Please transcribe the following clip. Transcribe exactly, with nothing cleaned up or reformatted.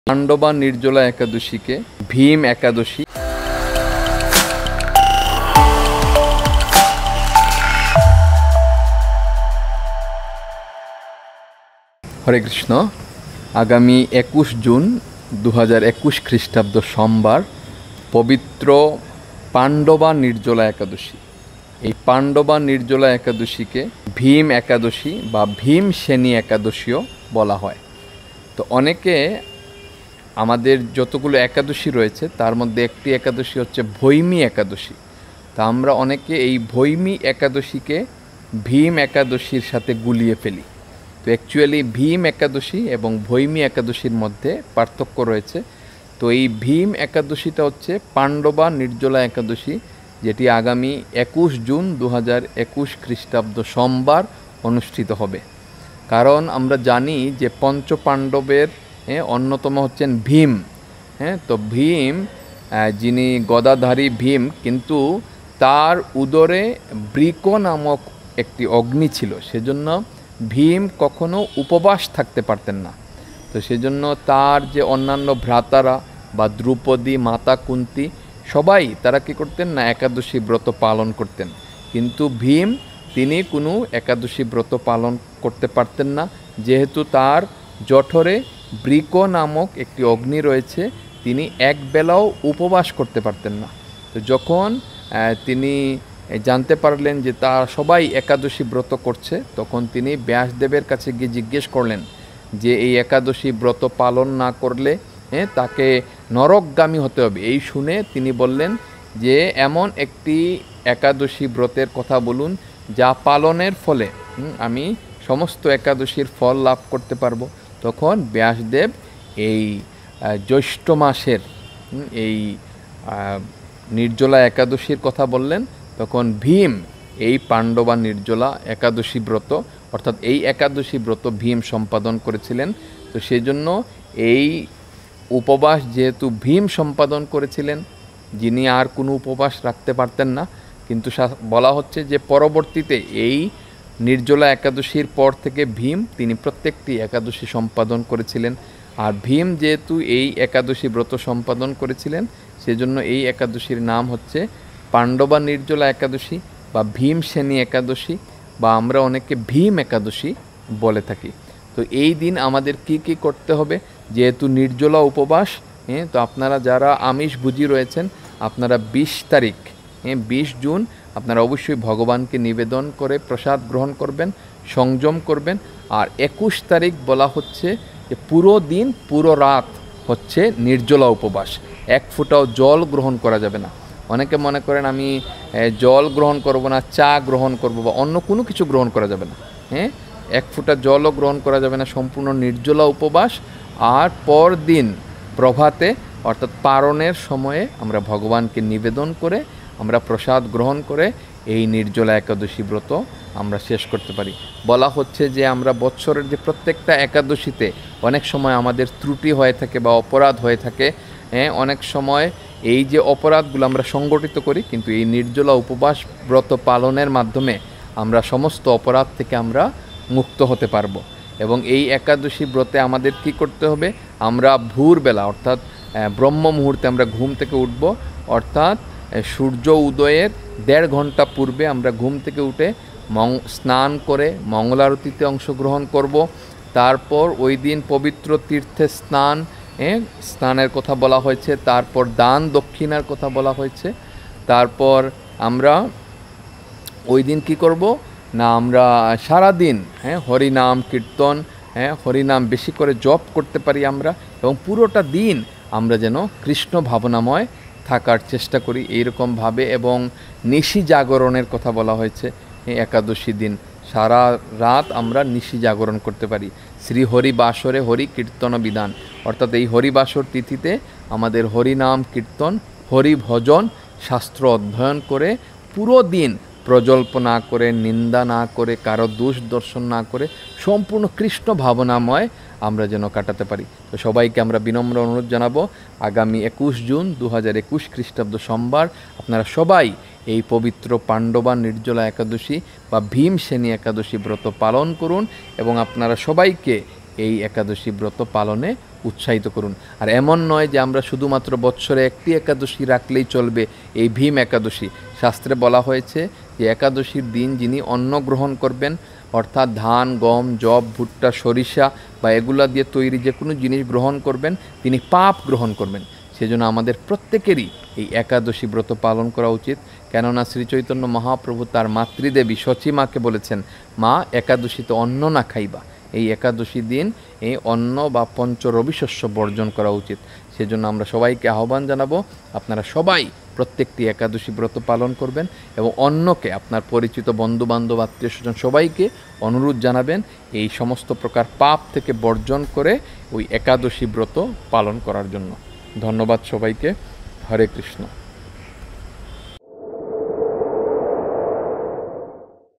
পাণ্ডবা নির্জলা একাদশীকে ভীম একাদশী হরে কৃষ্ণ। আগামী একুশ জুন দু হাজার একুশ খ্রিস্টাব্দ সোমবার পবিত্র পাণ্ডবা নির্জলা একাদশী। এই পাণ্ডবা নির্জলা একাদশীকে ভীম একাদশী বা ভীম সেনী একাদশীও বলা হয়। তো অনেকে আমাদের যতগুলো একাদশী রয়েছে তার মধ্যে একটি একাদশী হচ্ছে ভৈমী একাদশী। তা আমরা অনেকে এই ভৈমী একাদশীকে ভীম একাদশীর সাথে গুলিয়ে ফেলি। তো অ্যাকচুয়ালি ভীম একাদশী এবং ভৈমী একাদশীর মধ্যে পার্থক্য রয়েছে। তো এই ভীম একাদশীটা হচ্ছে পাণ্ডবা নির্জলা একাদশী, যেটি আগামী একুশ জুন দু হাজার একুশ খ্রিস্টাব্দ সোমবার অনুষ্ঠিত হবে। কারণ আমরা জানি যে পঞ্চ পাণ্ডবের অন্যতম হচ্ছেন ভীম। হ্যাঁ, তো ভীম যিনি গদাধারী ভীম, কিন্তু তার উদরে বৃক নামক একটি অগ্নি ছিল, সেজন্য ভীম কখনো উপবাস থাকতে পারতেন না। তো সেজন্য তার যে অন্যান্য ভ্রাতারা বা দ্রৌপদী, মাতা কুন্তী সবাই তারা কী করতেন না, একাদশী ব্রত পালন করতেন। কিন্তু ভীম তিনি কোনো একাদশী ব্রত পালন করতে পারতেন না, যেহেতু তার জঠরে বৃক নামক একটি অগ্নি রয়েছে, তিনি এক বেলাও উপবাস করতে পারতেন না। তো যখন তিনি জানতে পারলেন যে তার সবাই একাদশী ব্রত করছে, তখন তিনি ব্যাসদেবের কাছে গিয়ে জিজ্ঞেস করলেন যে এই একাদশী ব্রত পালন না করলে হ্যাঁ তাকে নরকগামী হতে হবে। এই শুনে তিনি বললেন যে এমন একটি একাদশী ব্রতের কথা বলুন যা পালনের ফলে আমি সমস্ত একাদশীর ফল লাভ করতে পারবো। তখন ব্যাসদেব এই জ্যৈষ্ঠ মাসের এই নির্জলা একাদশীর কথা বললেন। তখন ভীম এই পাণ্ডবা নির্জলা একাদশী ব্রত অর্থাৎ এই একাদশী ব্রত ভীম সম্পাদন করেছিলেন। তো সেই জন্য এই উপবাস যেহেতু ভীম সম্পাদন করেছিলেন, যিনি আর কোনো উপবাস রাখতে পারতেন না, কিন্তু বলা হচ্ছে যে পরবর্তীতে এই নির্জলা একাদশীর পর থেকে ভীম তিনি প্রত্যেকটি একাদশী সম্পাদন করেছিলেন। আর ভীম যেহেতু এই একাদশী ব্রত সম্পাদন করেছিলেন, সেজন্য এই একাদশীর নাম হচ্ছে পাণ্ডবা নির্জলা একাদশী বা ভীম সেনী একাদশী, বা আমরা অনেকে ভীম একাদশী বলে থাকি। তো এই দিন আমাদের কি কি করতে হবে, যেহেতু নির্জলা উপবাস, হ্যাঁ তো আপনারা যারা আমিষভোজী রয়েছেন আপনারা বিশ তারিখ হ্যাঁ বিশ জুন আপনারা অবশ্যই ভগবানকে নিবেদন করে প্রসাদ গ্রহণ করবেন, সংযম করবেন। আর একুশ তারিখ বলা হচ্ছে যে পুরো দিন পুরো রাত হচ্ছে নির্জলা উপবাস, এক ফোঁটাও জল গ্রহণ করা যাবে না। অনেকে মনে করেন আমি জল গ্রহণ করব না, চা গ্রহণ করব বা অন্য কোনো কিছু গ্রহণ করা যাবে না। হ্যাঁ, এক ফোঁটা জলও গ্রহণ করা যাবে না, সম্পূর্ণ নির্জলা উপবাস। আর পর দিন প্রভাতে অর্থাৎ পারণের সময়ে আমরা ভগবানকে নিবেদন করে আমরা প্রসাদ গ্রহণ করে এই নির্জলা একাদশী ব্রত আমরা শেষ করতে পারি। বলা হচ্ছে যে আমরা বৎসরের যে প্রত্যেকটা একাদশীতে অনেক সময় আমাদের ত্রুটি হয়ে থাকে বা অপরাধ হয়ে থাকে। হ্যাঁ, অনেক সময় এই যে অপরাধগুলো আমরা সংগঠিত করি, কিন্তু এই নির্জলা উপবাস ব্রত পালনের মাধ্যমে আমরা সমস্ত অপরাধ থেকে আমরা মুক্ত হতে পারবো। এবং এই একাদশী ব্রতে আমাদের কি করতে হবে, আমরা ভোরবেলা অর্থাৎ ব্রহ্ম মুহূর্তে আমরা ঘুম থেকে উঠব, অর্থাৎ সূর্য উদয়ের দেড় ঘন্টা পূর্বে আমরা ঘুম থেকে উঠে মং স্নান করে মঙ্গলারতিতে অংশগ্রহণ করব। তারপর ওই দিন পবিত্র তীর্থে স্নান স্নানের কথা বলা হয়েছে, তারপর দান দক্ষিণার কথা বলা হয়েছে। তারপর আমরা ওই দিন কি করব না, আমরা সারাদিন হ্যাঁ হরিনাম কীর্তন হ্যাঁ হরিনাম বেশি করে জপ করতে পারি আমরা, এবং পুরোটা দিন আমরা যেন কৃষ্ণ ভাবনাময় থাকার চেষ্টা করি এইরকমভাবে। এবং নিশি জাগরণের কথা বলা হয়েছে, এই একাদশী দিন সারা রাত আমরা নিশি জাগরণ করতে পারি। শ্রী হরি বাসরে হরি কীর্তন বিধান, অর্থাৎ এই হরিবাসর তিথিতে আমাদের হরিনাম কীর্তন হরি ভজন শাস্ত্র অধ্যয়ন করে পুরো দিন প্রজল্প না করে, নিন্দা না করে, কারো দোষ দর্শন না করে সম্পূর্ণ কৃষ্ণ ভাবনাময় আমরা যেন কাটাতে পারি। তো সবাইকে আমরা বিনম্র অনুরোধ জানাবো, আগামী একুশ জুন দু হাজার একুশ খ্রিস্টাব্দ সোমবার আপনারা সবাই এই পবিত্র পাণ্ডবা নির্জলা একাদশী বা ভীম সেনী একাদশী ব্রত পালন করুন, এবং আপনারা সবাইকে এই একাদশী ব্রত পালনে উৎসাহিত করুন। আর এমন নয় যে আমরা শুধুমাত্র বৎসরে একটি একাদশী রাখলেই চলবে, এই ভীম একাদশী। শাস্ত্রে বলা হয়েছে যে একাদশীর দিন যিনি অন্ন গ্রহণ করবেন, অর্থাৎ ধান, গম, যব, ভুট্টা, সরিষা বা এগুলা দিয়ে তৈরি যে কোনো জিনিস গ্রহণ করবেন, তিনি পাপ গ্রহণ করবেন। সেজন্য আমাদের প্রত্যেকেরই এই একাদশী ব্রত পালন করা উচিত। কেননা শ্রী চৈতন্য মহাপ্রভু তার মাতৃদেবী সচিমাকে বলেছেন, মা একাদশীতে অন্ন না খাইবা। এই একাদশী দিন এই অন্ন বা পঞ্চ রবিশস্য বর্জন করা উচিত। সেজন্য আমরা সবাইকে আহ্বান জানাবো, আপনারা সবাই প্রত্যেকটি একাদশী ব্রত পালন করবেন এবং অন্যকে, আপনার পরিচিত বন্ধুবান্ধব, আত্মীয় স্বজন সবাইকে অনুরোধ জানাবেন এই সমস্ত প্রকার পাপ থেকে বর্জন করে ওই একাদশী ব্রত পালন করার জন্য। ধন্যবাদ সবাইকে। হরে কৃষ্ণ।